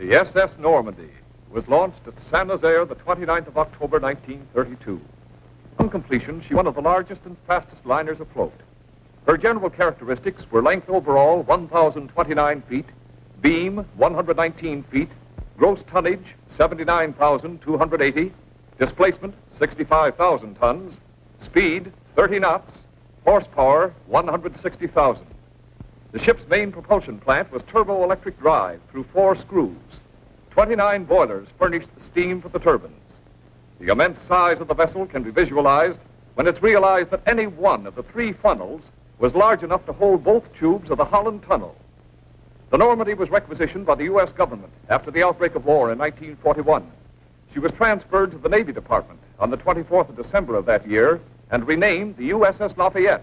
The SS Normandy was launched at Saint-Nazaire the 29th of October, 1932. On completion, she was one of the largest and fastest liners afloat. Her general characteristics were length overall 1,029 feet, beam 119 feet, gross tonnage 79,280, displacement 65,000 tons, speed 30 knots, horsepower 160,000. The ship's main propulsion plant was turbo-electric drive through 4 screws. 29 boilers furnished the steam for the turbines. The immense size of the vessel can be visualized when it's realized that any one of the 3 funnels was large enough to hold both tubes of the Holland Tunnel. The Normandy was requisitioned by the U.S. government after the outbreak of war in 1941. She was transferred to the Navy Department on the 24th of December of that year and renamed the USS Lafayette.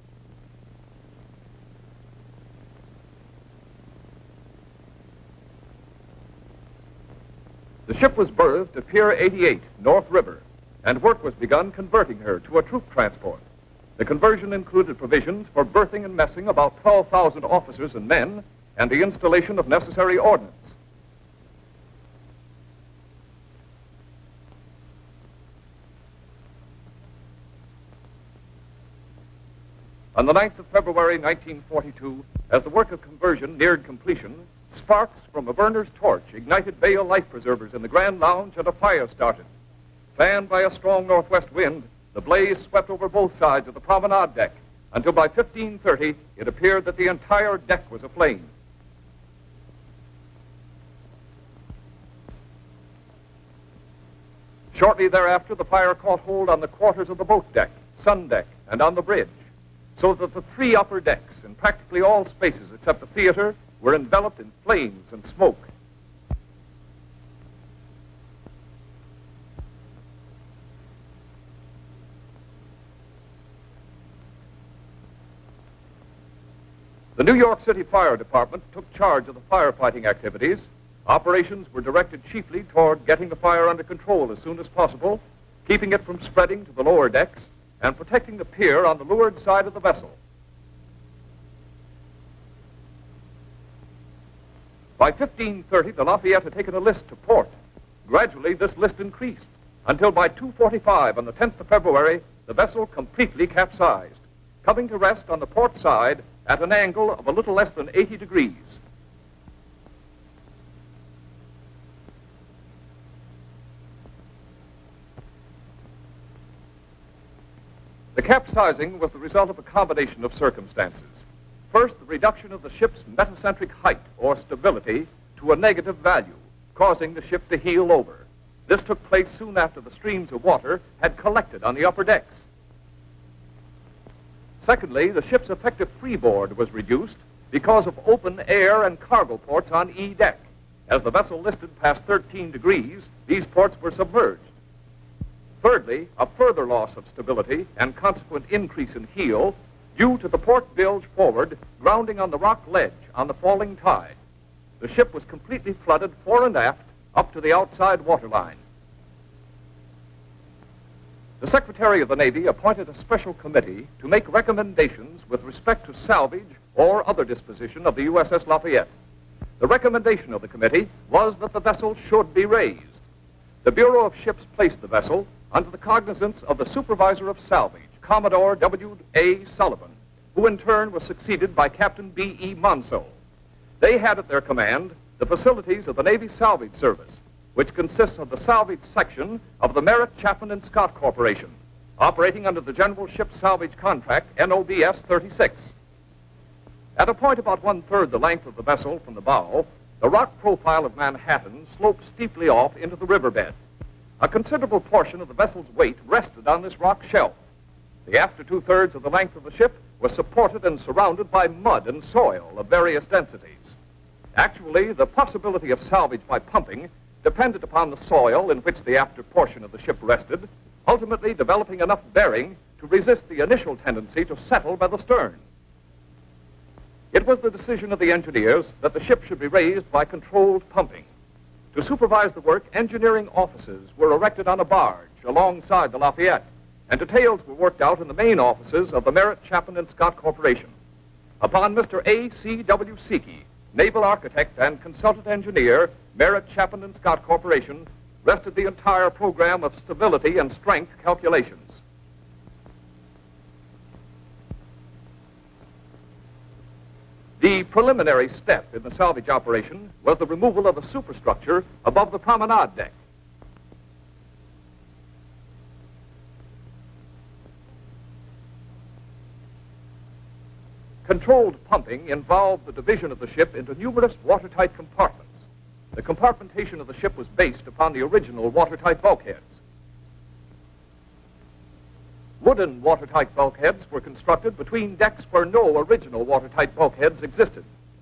The ship was berthed at Pier 88, North River, and work was begun converting her to a troop transport. The conversion included provisions for berthing and messing about 12,000 officers and men and the installation of necessary ordnance. On the 9th of February, 1942, as the work of conversion neared completion, sparks from a burner's torch ignited bale life preservers in the Grand Lounge and a fire started. Fanned by a strong northwest wind, the blaze swept over both sides of the promenade deck until by 15:30 it appeared that the entire deck was aflame. Shortly thereafter, the fire caught hold on the quarters of the boat deck, sun deck, and on the bridge, so that the 3 upper decks in practically all spaces except the theater were enveloped in flames and smoke. The New York City Fire Department took charge of the firefighting activities. Operations were directed chiefly toward getting the fire under control as soon as possible, keeping it from spreading to the lower decks, and protecting the pier on the leeward side of the vessel. By 15:30, the Lafayette had taken a list to port. Gradually, this list increased, until by 2:45 on the 10th of February, the vessel completely capsized, coming to rest on the port side at an angle of a little less than 80 degrees. The capsizing was the result of a combination of circumstances. First, the reduction of the ship's metacentric height, or stability, to a negative value, causing the ship to heel over. This took place soon after the streams of water had collected on the upper decks. Secondly, the ship's effective freeboard was reduced because of open air and cargo ports on E deck. As the vessel listed past 13 degrees, these ports were submerged. Thirdly, a further loss of stability and consequent increase in heel due to the port bilge forward grounding on the rock ledge on the falling tide. The ship was completely flooded fore and aft up to the outside waterline. The Secretary of the Navy appointed a special committee to make recommendations with respect to salvage or other disposition of the USS Lafayette. The recommendation of the committee was that the vessel should be raised. The Bureau of Ships placed the vessel under the cognizance of the Supervisor of Salvage, Commodore W.A. Sullivan, who in turn was succeeded by Captain B.E. Monso. They had at their command the facilities of the Navy Salvage Service, which consists of the salvage section of the Merritt, Chapman, and Scott Corporation, operating under the General Ship Salvage Contract, NOBS 36. At a point about 1/3 the length of the vessel from the bow, the rock profile of Manhattan sloped steeply off into the riverbed. A considerable portion of the vessel's weight rested on this rock shelf. The after 2/3 of the length of the ship was supported and surrounded by mud and soil of various densities. Actually, the possibility of salvage by pumping depended upon the soil in which the after portion of the ship rested, ultimately developing enough bearing to resist the initial tendency to settle by the stern. It was the decision of the engineers that the ship should be raised by controlled pumping. To supervise the work, engineering offices were erected on a barge alongside the Lafayette, and details were worked out in the main offices of the Merritt, Chapman, and Scott Corporation. Upon Mr. A.C.W. Seekey naval architect and consultant engineer, Merritt, Chapin and Scott Corporation, rested the entire program of stability and strength calculations. The preliminary step in the salvage operation was the removal of a superstructure above the promenade deck. Controlled pumping involved the division of the ship into numerous watertight compartments. The compartmentation of the ship was based upon the original watertight bulkheads. Wooden watertight bulkheads were constructed between decks where no original watertight bulkheads existed.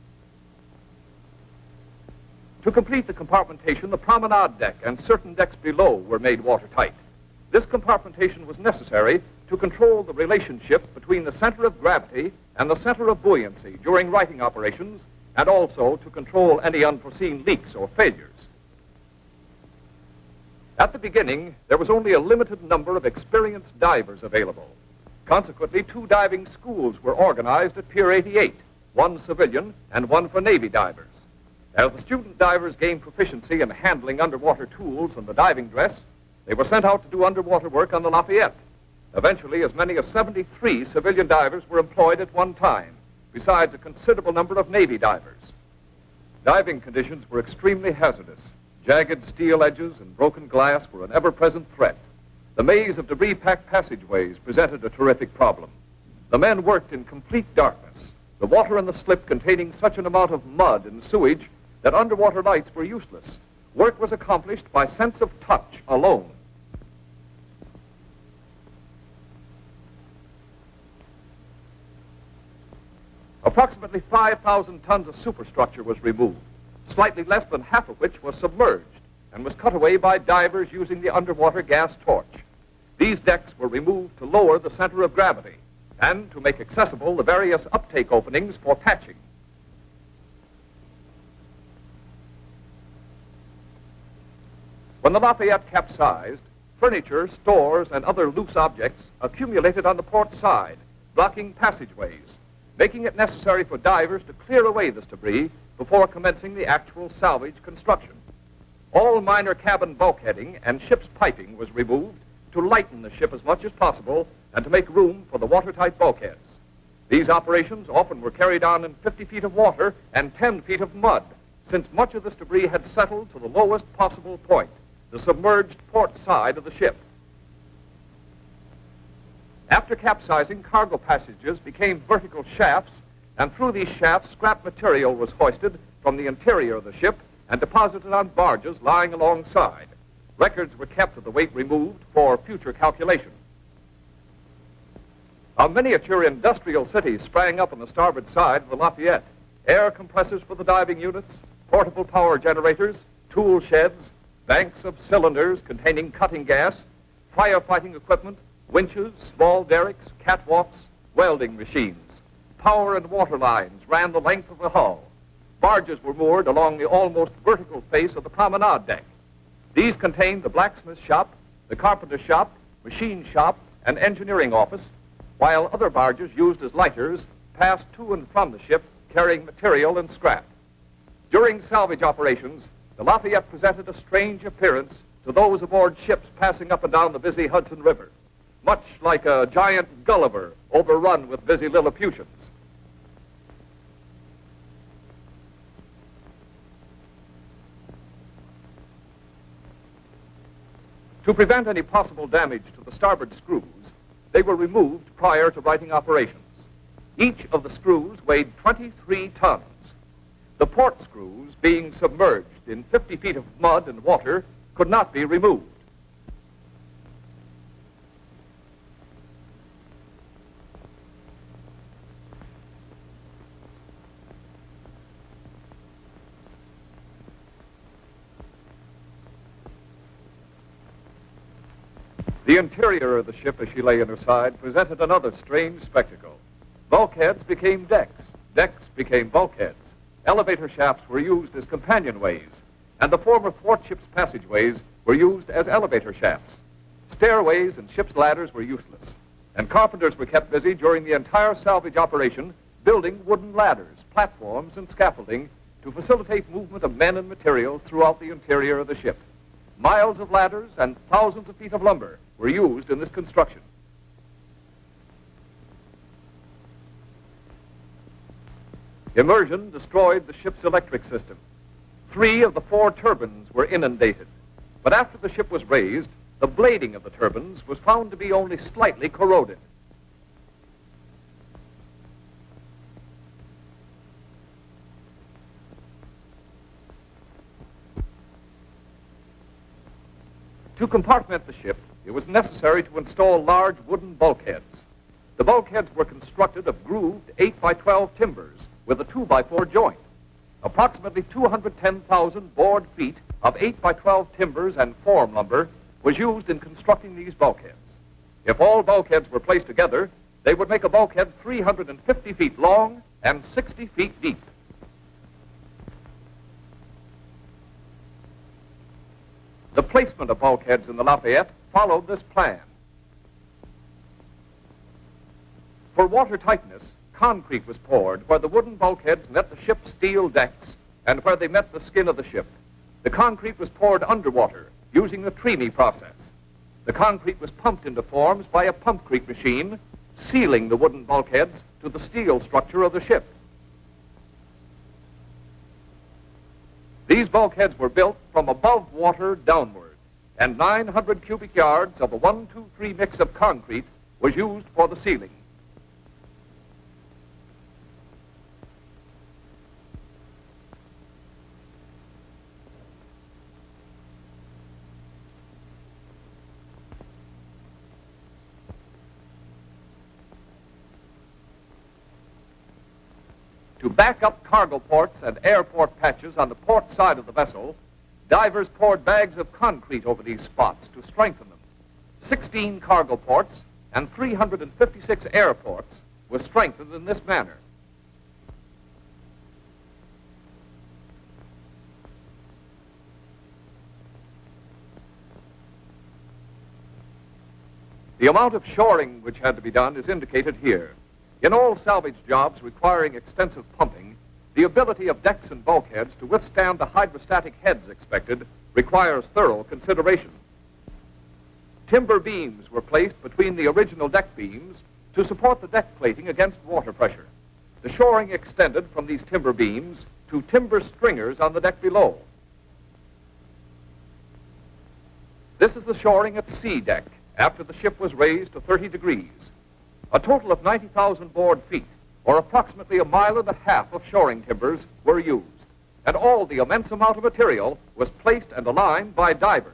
To complete the compartmentation, the promenade deck and certain decks below were made watertight. This compartmentation was necessary to control the relationship between the center of gravity and the center of buoyancy during righting operations, and also to control any unforeseen leaks or failures. At the beginning, there was only a limited number of experienced divers available. Consequently, 2 diving schools were organized at Pier 88, 1 civilian and 1 for Navy divers. As the student divers gained proficiency in handling underwater tools and the diving dress, they were sent out to do underwater work on the Lafayette. Eventually, as many as 73 civilian divers were employed at one time, besides a considerable number of Navy divers. Diving conditions were extremely hazardous. Jagged steel edges and broken glass were an ever-present threat. The maze of debris-packed passageways presented a terrific problem. The men worked in complete darkness, the water in the slip containing such an amount of mud and sewage that underwater lights were useless. Work was accomplished by sense of touch alone. Approximately 5,000 tons of superstructure was removed, slightly less than half of which was submerged and was cut away by divers using the underwater gas torch. These decks were removed to lower the center of gravity and to make accessible the various uptake openings for patching. When the Lafayette capsized, furniture, stores, and other loose objects accumulated on the port side, blocking passageways, making it necessary for divers to clear away this debris before commencing the actual salvage construction. All minor cabin bulkheading and ship's piping was removed to lighten the ship as much as possible and to make room for the watertight bulkheads. These operations often were carried on in 50 feet of water and 10 feet of mud, since much of this debris had settled to the lowest possible point, the submerged port side of the ship. After capsizing, cargo passages became vertical shafts, and through these shafts, scrap material was hoisted from the interior of the ship and deposited on barges lying alongside. Records were kept of the weight removed for future calculation. A miniature industrial city sprang up on the starboard side of the Lafayette. Air compressors for the diving units, portable power generators, tool sheds, banks of cylinders containing cutting gas, firefighting equipment, winches, small derricks, catwalks, welding machines. Power and water lines ran the length of the hull. Barges were moored along the almost vertical face of the promenade deck. These contained the blacksmith shop, the carpenter shop, machine shop, and engineering office, while other barges used as lighters passed to and from the ship carrying material and scrap. During salvage operations, the Lafayette presented a strange appearance to those aboard ships passing up and down the busy Hudson River, much like a giant Gulliver overrun with busy Lilliputians. To prevent any possible damage to the starboard screws, they were removed prior to righting operations. Each of the screws weighed 23 tons. The port screws, being submerged in 50 feet of mud and water, could not be removed. The interior of the ship as she lay in her side presented another strange spectacle. Bulkheads became decks. Decks became bulkheads. Elevator shafts were used as companionways, and the former thwartships passageways were used as elevator shafts. Stairways and ship's ladders were useless, and carpenters were kept busy during the entire salvage operation building wooden ladders, platforms, and scaffolding to facilitate movement of men and materials throughout the interior of the ship. Miles of ladders and thousands of feet of lumber were used in this construction. Immersion destroyed the ship's electric system. 3 of the 4 turbines were inundated. But after the ship was raised, the blading of the turbines was found to be only slightly corroded. To compartment the ship, it was necessary to install large wooden bulkheads. The bulkheads were constructed of grooved 8x12 timbers with a 2x4 joint. Approximately 210,000 board feet of 8x12 timbers and form lumber was used in constructing these bulkheads. If all bulkheads were placed together, they would make a bulkhead 350 feet long and 60 feet deep. The placement of bulkheads in the Lafayette followed this plan. For water tightness, concrete was poured where the wooden bulkheads met the ship's steel decks and where they met the skin of the ship. The concrete was poured underwater using the Treme process. The concrete was pumped into forms by a pumpcrete machine, sealing the wooden bulkheads to the steel structure of the ship. These bulkheads were built from above water downward, and 900 cubic yards of a 1-2-3 mix of concrete was used for the sealing. To back up cargo ports and airport patches on the port side of the vessel, divers poured bags of concrete over these spots to strengthen them. 16 cargo ports and 356 airports were strengthened in this manner. The amount of shoring which had to be done is indicated here. In all salvage jobs requiring extensive pumping, the ability of decks and bulkheads to withstand the hydrostatic heads expected requires thorough consideration. Timber beams were placed between the original deck beams to support the deck plating against water pressure. The shoring extended from these timber beams to timber stringers on the deck below. This is the shoring at sea deck after the ship was raised to 30 degrees. A total of 90,000 board feet, or approximately 1.5 miles of shoring timbers, were used, and all the immense amount of material was placed and aligned by divers.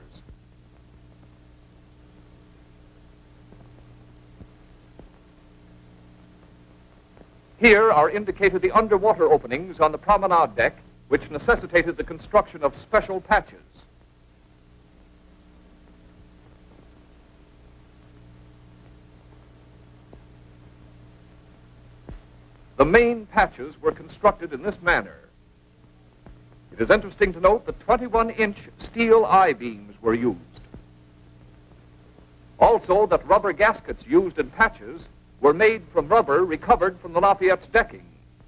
Here are indicated the underwater openings on the promenade deck, which necessitated the construction of special patches. The main patches were constructed in this manner. It is interesting to note that 21-inch steel I-beams were used. Also, that rubber gaskets used in patches were made from rubber recovered from the Lafayette's decking.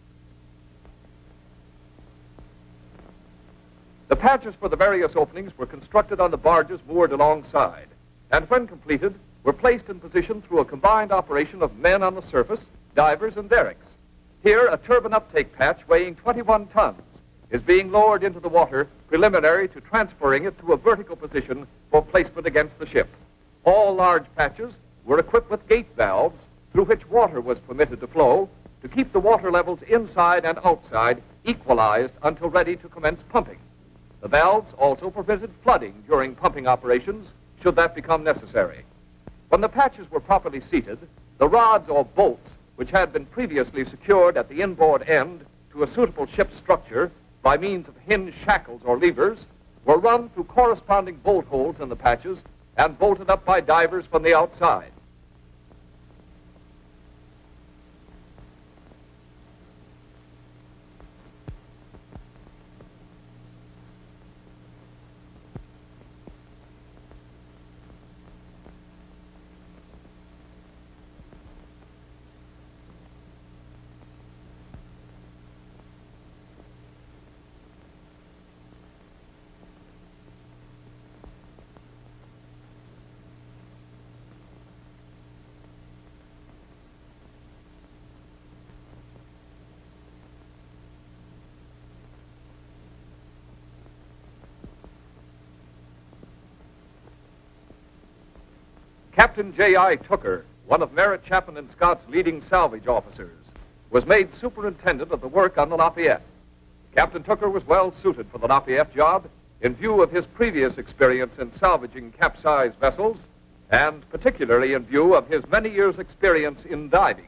The patches for the various openings were constructed on the barges moored alongside, and when completed, were placed in position through a combined operation of men on the surface, divers, and derricks. Here, a turbine uptake patch weighing 21 tons is being lowered into the water preliminary to transferring it to a vertical position for placement against the ship. All large patches were equipped with gate valves through which water was permitted to flow to keep the water levels inside and outside equalized until ready to commence pumping. The valves also prevented flooding during pumping operations should that become necessary. When the patches were properly seated, the rods or bolts which had been previously secured at the inboard end to a suitable ship structure by means of hinge shackles or levers, were run through corresponding bolt holes in the patches and bolted up by divers from the outside. Captain J.I. Tooker, one of Merritt, Chapman, and Scott's leading salvage officers, was made superintendent of the work on the Lafayette. Captain Tooker was well suited for the Lafayette job in view of his previous experience in salvaging capsized vessels, and particularly in view of his many years' experience in diving.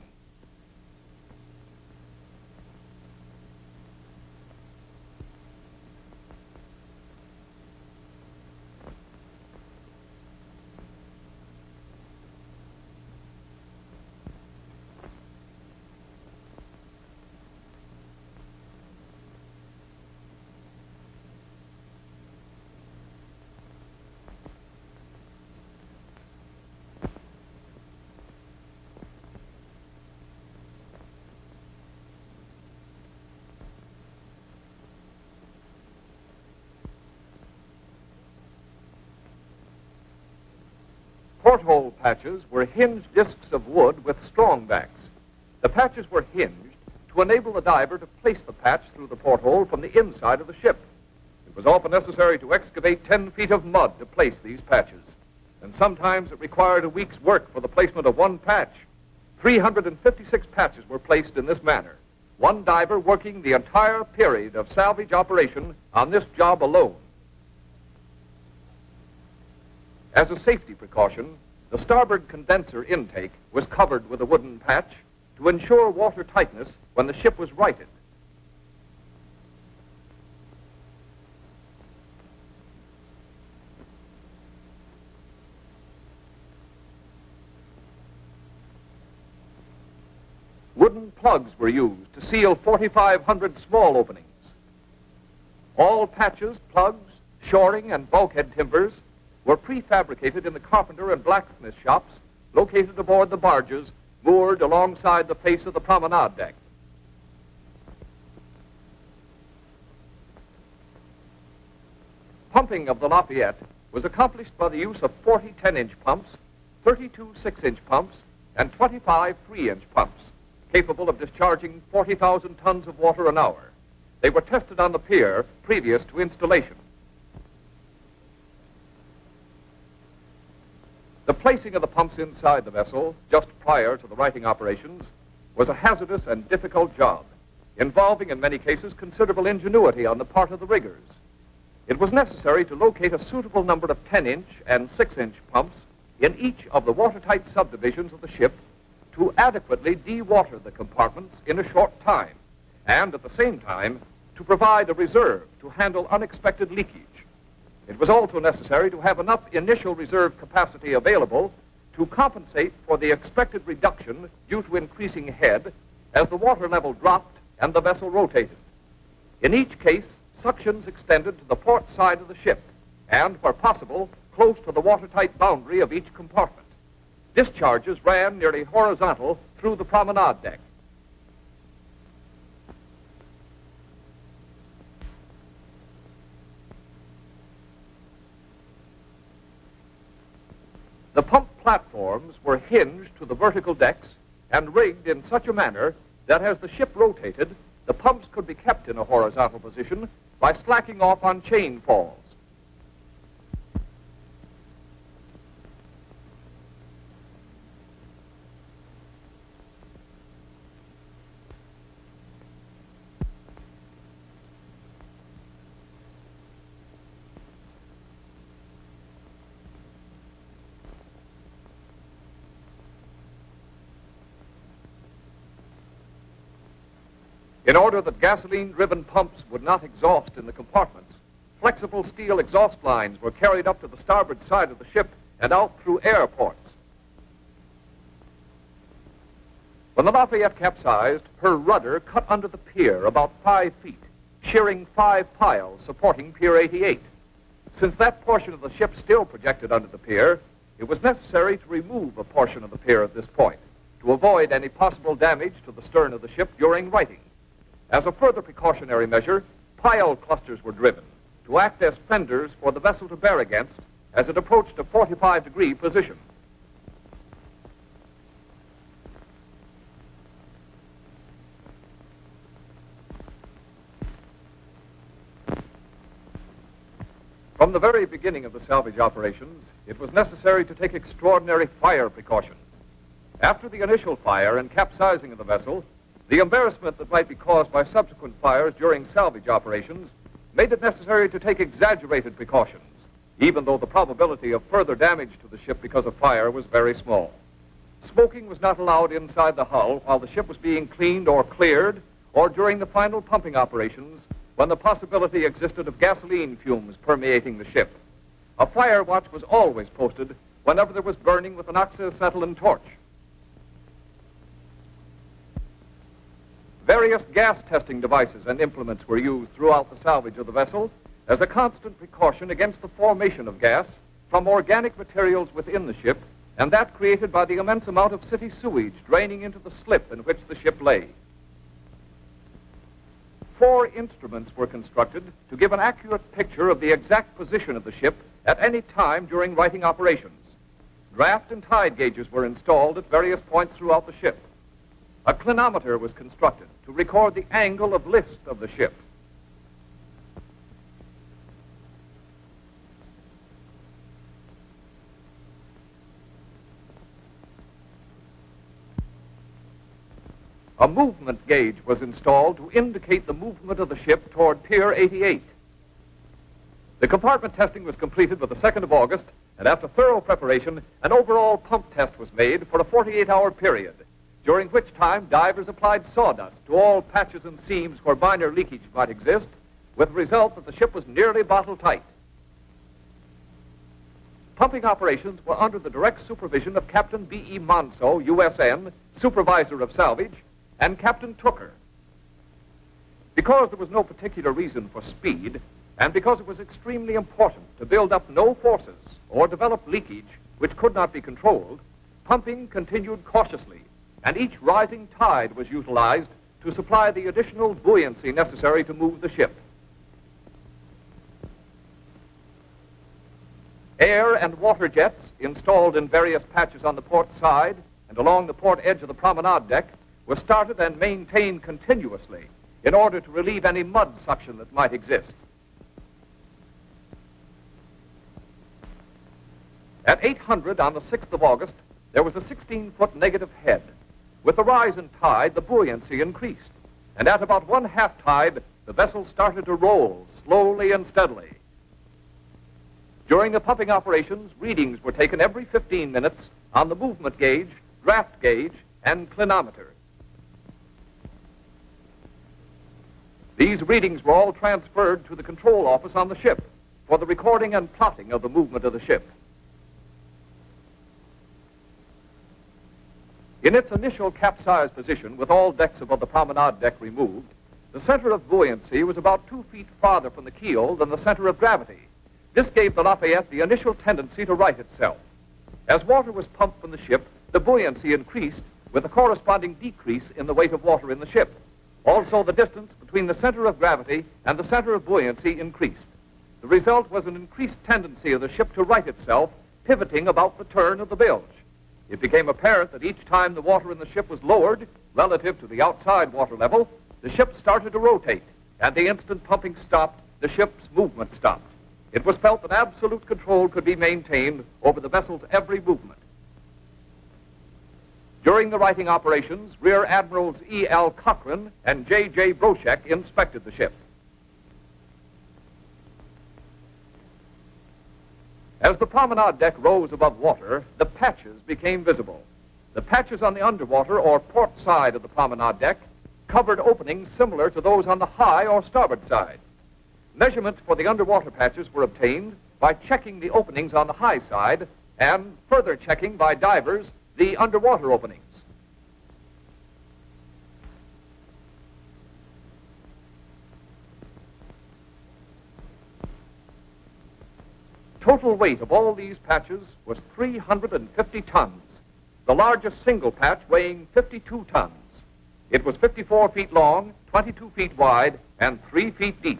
Porthole patches were hinged discs of wood with strong backs. The patches were hinged to enable the diver to place the patch through the porthole from the inside of the ship. It was often necessary to excavate 10 feet of mud to place these patches, and sometimes it required a week's work for the placement of one patch. 356 patches were placed in this manner, one diver working the entire period of salvage operation on this job alone. As a safety precaution, the starboard condenser intake was covered with a wooden patch to ensure water tightness when the ship was righted. Wooden plugs were used to seal 4,500 small openings. All patches, plugs, shoring, and bulkhead timbers were prefabricated in the carpenter and blacksmith shops located aboard the barges moored alongside the face of the promenade deck. Pumping of the Lafayette was accomplished by the use of 40 10-inch pumps, 32 6-inch pumps, and 25 3-inch pumps, capable of discharging 40,000 tons of water an hour. They were tested on the pier previous to installation. The placing of the pumps inside the vessel, just prior to the righting operations, was a hazardous and difficult job, involving in many cases considerable ingenuity on the part of the riggers. It was necessary to locate a suitable number of 10-inch and 6-inch pumps in each of the watertight subdivisions of the ship to adequately de-water the compartments in a short time, and at the same time to provide a reserve to handle unexpected leakage. It was also necessary to have enough initial reserve capacity available to compensate for the expected reduction due to increasing head as the water level dropped and the vessel rotated. In each case, suctions extended to the port side of the ship and, where possible, close to the watertight boundary of each compartment. Discharges ran nearly horizontal through the promenade deck. The pump platforms were hinged to the vertical decks and rigged in such a manner that as the ship rotated, the pumps could be kept in a horizontal position by slacking off on chain falls. In order that gasoline-driven pumps would not exhaust in the compartments, flexible steel exhaust lines were carried up to the starboard side of the ship and out through air ports. When the Lafayette capsized, her rudder cut under the pier about 5 feet, shearing 5 piles supporting Pier 88. Since that portion of the ship still projected under the pier, it was necessary to remove a portion of the pier at this point to avoid any possible damage to the stern of the ship during righting. As a further precautionary measure, pile clusters were driven to act as fenders for the vessel to bear against as it approached a 45-degree position. From the very beginning of the salvage operations, it was necessary to take extraordinary fire precautions. After the initial fire and capsizing of the vessel, the embarrassment that might be caused by subsequent fires during salvage operations made it necessary to take exaggerated precautions, even though the probability of further damage to the ship because of fire was very small. Smoking was not allowed inside the hull while the ship was being cleaned or cleared, or during the final pumping operations when the possibility existed of gasoline fumes permeating the ship. A fire watch was always posted whenever there was burning with an oxyacetylene torch. Various gas testing devices and implements were used throughout the salvage of the vessel as a constant precaution against the formation of gas from organic materials within the ship, and that created by the immense amount of city sewage draining into the slip in which the ship lay. 4 instruments were constructed to give an accurate picture of the exact position of the ship at any time during righting operations. Draft and tide gauges were installed at various points throughout the ship. A clinometer was constructed to record the angle of list of the ship. A movement gauge was installed to indicate the movement of the ship toward Pier 88. The compartment testing was completed by the 2nd of August, and after thorough preparation, an overall pump test was made for a 48-hour period, during which time divers applied sawdust to all patches and seams where minor leakage might exist, with the result that the ship was nearly bottle tight. Pumping operations were under the direct supervision of Captain B.E. Monso, USN, Supervisor of Salvage, and Captain Tooker. Because there was no particular reason for speed, and because it was extremely important to build up no forces or develop leakage which could not be controlled, pumping continued cautiously, and each rising tide was utilized to supply the additional buoyancy necessary to move the ship. Air and water jets installed in various patches on the port side and along the port edge of the promenade deck were started and maintained continuously in order to relieve any mud suction that might exist. At 800 on the 6th of August, there was a 16-foot negative head. With the rise in tide, the buoyancy increased, and at about 1/2 tide, the vessel started to roll slowly and steadily. During the pumping operations, readings were taken every 15 minutes on the movement gauge, draft gauge, and clinometer. These readings were all transferred to the control office on the ship for the recording and plotting of the movement of the ship. In its initial capsized position, with all decks above the promenade deck removed, the center of buoyancy was about 2 feet farther from the keel than the center of gravity. This gave the Lafayette the initial tendency to right itself. As water was pumped from the ship, the buoyancy increased with a corresponding decrease in the weight of water in the ship. Also, the distance between the center of gravity and the center of buoyancy increased. The result was an increased tendency of the ship to right itself, pivoting about the turn of the bilge. It became apparent that each time the water in the ship was lowered relative to the outside water level, the ship started to rotate, and the instant pumping stopped, the ship's movement stopped. It was felt that absolute control could be maintained over the vessel's every movement. During the righting operations, Rear Admirals E.L. Cochran and J.J. Broshek inspected the ship. As the promenade deck rose above water, the patches became visible. The patches on the underwater or port side of the promenade deck covered openings similar to those on the high or starboard side. Measurements for the underwater patches were obtained by checking the openings on the high side and further checking by divers the underwater openings. Total weight of all these patches was 350 tons, the largest single patch weighing 52 tons. It was 54 feet long, 22 feet wide, and 3 feet deep.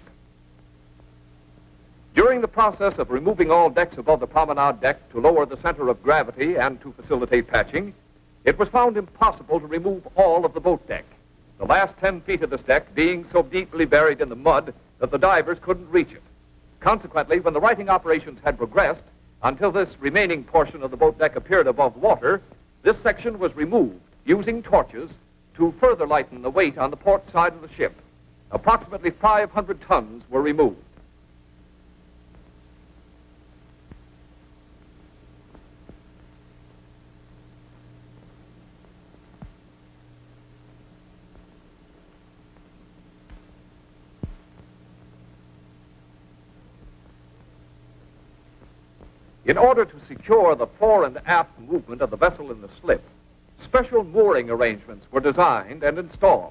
During the process of removing all decks above the promenade deck to lower the center of gravity and to facilitate patching, it was found impossible to remove all of the boat deck, the last 10 feet of this deck being so deeply buried in the mud that the divers couldn't reach it. Consequently, when the righting operations had progressed until this remaining portion of the boat deck appeared above water, this section was removed using torches to further lighten the weight on the port side of the ship. Approximately 500 tons were removed. In order to secure the fore and aft movement of the vessel in the slip, special mooring arrangements were designed and installed.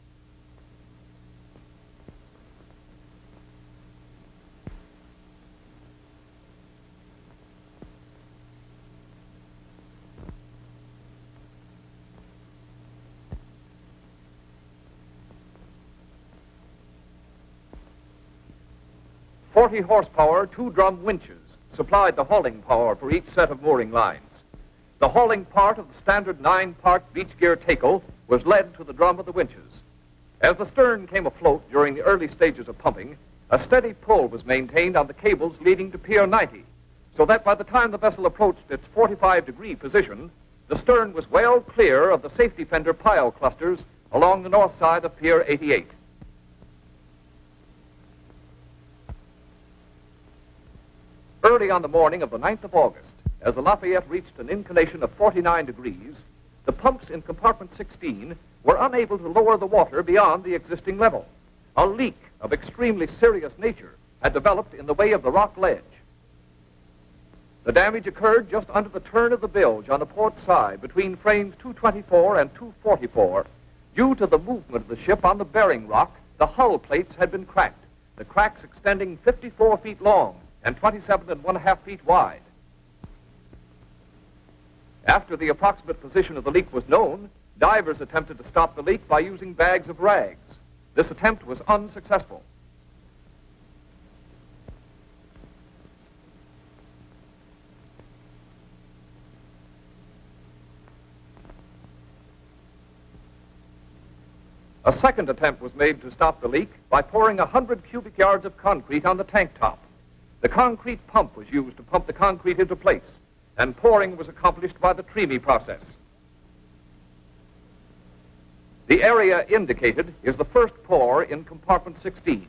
"40 horsepower, 2-drum winches supplied the hauling power for each set of mooring lines. The hauling part of the standard 9-part beach gear tackle was led to the drum of the winches. As the stern came afloat during the early stages of pumping, a steady pull was maintained on the cables leading to Pier 90, so that by the time the vessel approached its 45-degree position, the stern was well clear of the safety fender pile clusters along the north side of Pier 88. Early on the morning of the 9th of August, as the Lafayette reached an inclination of 49 degrees, the pumps in compartment 16 were unable to lower the water beyond the existing level. A leak of extremely serious nature had developed in the way of the rock ledge. The damage occurred just under the turn of the bilge on the port side between frames 224 and 244. Due to the movement of the ship on the bearing rock, the hull plates had been cracked, the cracks extending 54 feet long and 27.5 feet wide. After the approximate position of the leak was known, divers attempted to stop the leak by using bags of rags. This attempt was unsuccessful. A second attempt was made to stop the leak by pouring 100 cubic yards of concrete on the tank top. The concrete pump was used to pump the concrete into place, and pouring was accomplished by the Treme process. The area indicated is the first pour in compartment 16.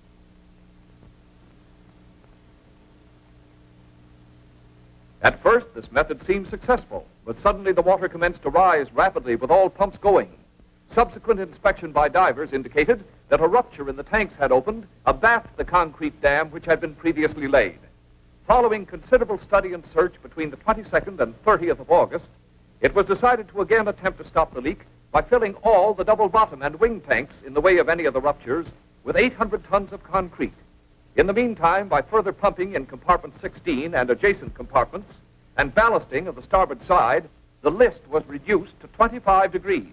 At first, this method seemed successful, but suddenly the water commenced to rise rapidly with all pumps going. Subsequent inspection by divers indicated that a rupture in the tanks had opened, abaft the concrete dam which had been previously laid. Following considerable study and search between the 22nd and 30th of August, it was decided to again attempt to stop the leak by filling all the double bottom and wing tanks in the way of any of the ruptures with 800 tons of concrete. In the meantime, by further pumping in compartment 16 and adjacent compartments and ballasting of the starboard side, the list was reduced to 25 degrees.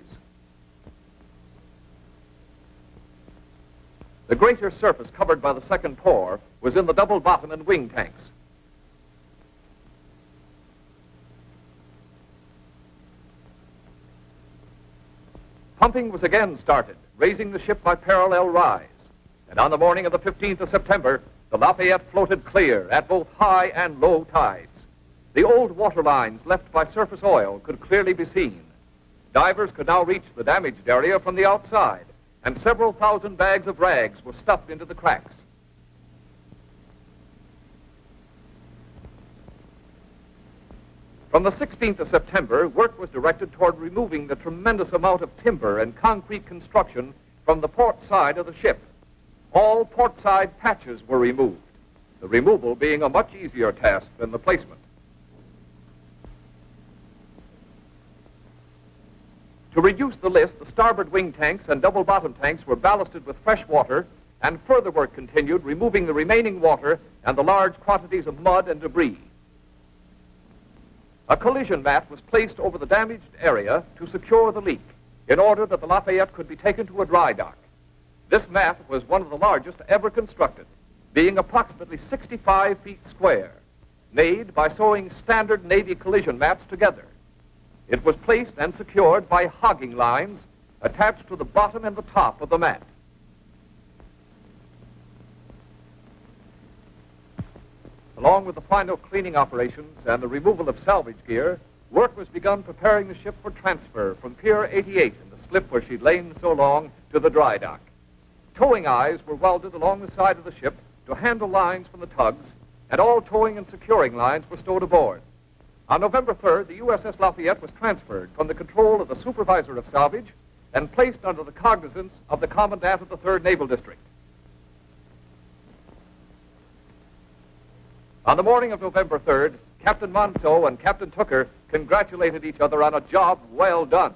The greater surface covered by the second pour was in the double bottom and wing tanks. Pumping was again started, raising the ship by parallel rise. And on the morning of the 15th of September, the Lafayette floated clear at both high and low tides. The old water lines left by surface oil could clearly be seen. Divers could now reach the damaged area from the outside, and several thousand bags of rags were stuffed into the cracks. From the 16th of September, work was directed toward removing the tremendous amount of timber and concrete construction from the port side of the ship. All port side patches were removed, the removal being a much easier task than the placement. To reduce the list, the starboard wing tanks and double bottom tanks were ballasted with fresh water, and further work continued, removing the remaining water and the large quantities of mud and debris. A collision mat was placed over the damaged area to secure the leak, in order that the Lafayette could be taken to a dry dock. This mat was one of the largest ever constructed, being approximately 65 feet square, made by sewing standard Navy collision mats together. It was placed and secured by hogging lines attached to the bottom and the top of the mat. along with the final cleaning operations and the removal of salvage gear, work was begun preparing the ship for transfer from Pier 88 in the slip where she'd lain so long to the dry dock. Towing eyes were welded along the side of the ship to handle lines from the tugs, and all towing and securing lines were stowed aboard. On November 3rd, the USS Lafayette was transferred from the control of the supervisor of salvage and placed under the cognizance of the commandant of the 3rd Naval District. On the morning of November 3rd, Captain Monceau and Captain Tooker congratulated each other on a job well done.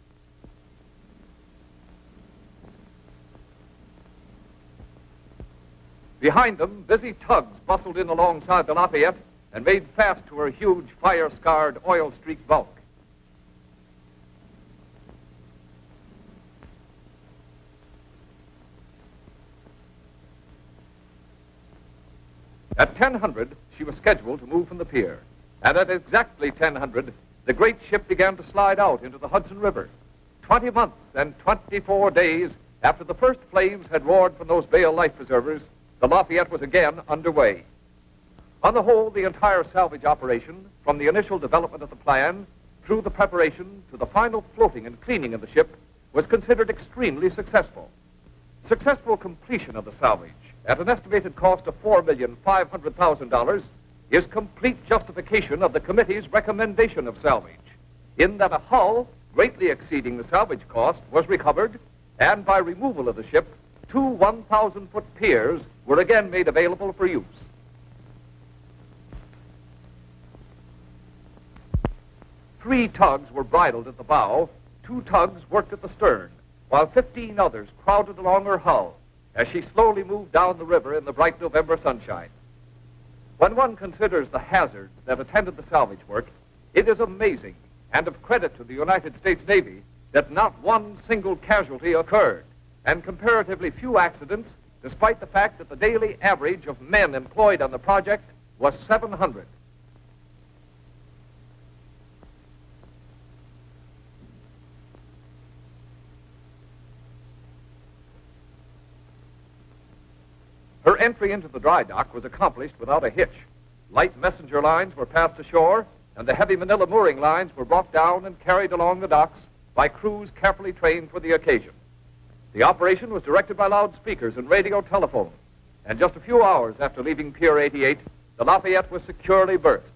Behind them, busy tugs bustled in alongside the Lafayette and made fast to her huge, fire-scarred, oil-streaked bulk. At 10:00, she was scheduled to move from the pier, and at exactly 10:00, the great ship began to slide out into the Hudson River. 20 months and 24 days after the first flames had roared from those Vail life preservers, the Lafayette was again underway. On the whole, the entire salvage operation, from the initial development of the plan through the preparation to the final floating and cleaning of the ship, was considered extremely successful. Successful completion of the salvage, at an estimated cost of $4,500,000, is complete justification of the committee's recommendation of salvage, in that a hull greatly exceeding the salvage cost was recovered, and by removal of the ship, 2 1,000-foot piers were again made available for use. Three tugs were bridled at the bow, 2 tugs worked at the stern, while 15 others crowded along her hull as she slowly moved down the river in the bright November sunshine. When one considers the hazards that attended the salvage work, it is amazing and of credit to the United States Navy that not one single casualty occurred, and comparatively few accidents, despite the fact that the daily average of men employed on the project was 700. Her entry into the dry dock was accomplished without a hitch. Light messenger lines were passed ashore, and the heavy manila mooring lines were brought down and carried along the docks by crews carefully trained for the occasion. The operation was directed by loudspeakers and radio telephone, and just a few hours after leaving Pier 88, the Lafayette was securely berthed.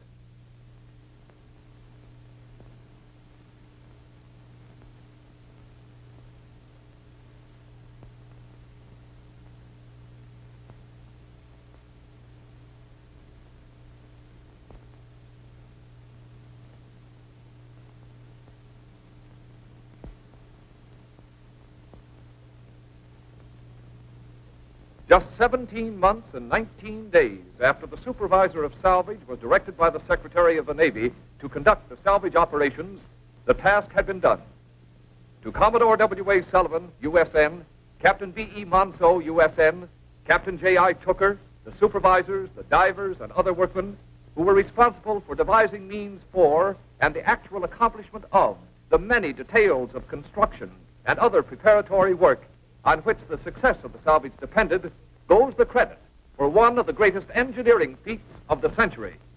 Just 17 months and 19 days after the supervisor of salvage was directed by the Secretary of the Navy to conduct the salvage operations, the task had been done. To Commodore W.A. Sullivan, USN, Captain B.E. Monceau, USN, Captain J.I. Tooker, the supervisors, the divers, and other workmen who were responsible for devising means for and the actual accomplishment of the many details of construction and other preparatory work on which the success of the salvage depended, goes the credit for one of the greatest engineering feats of the century.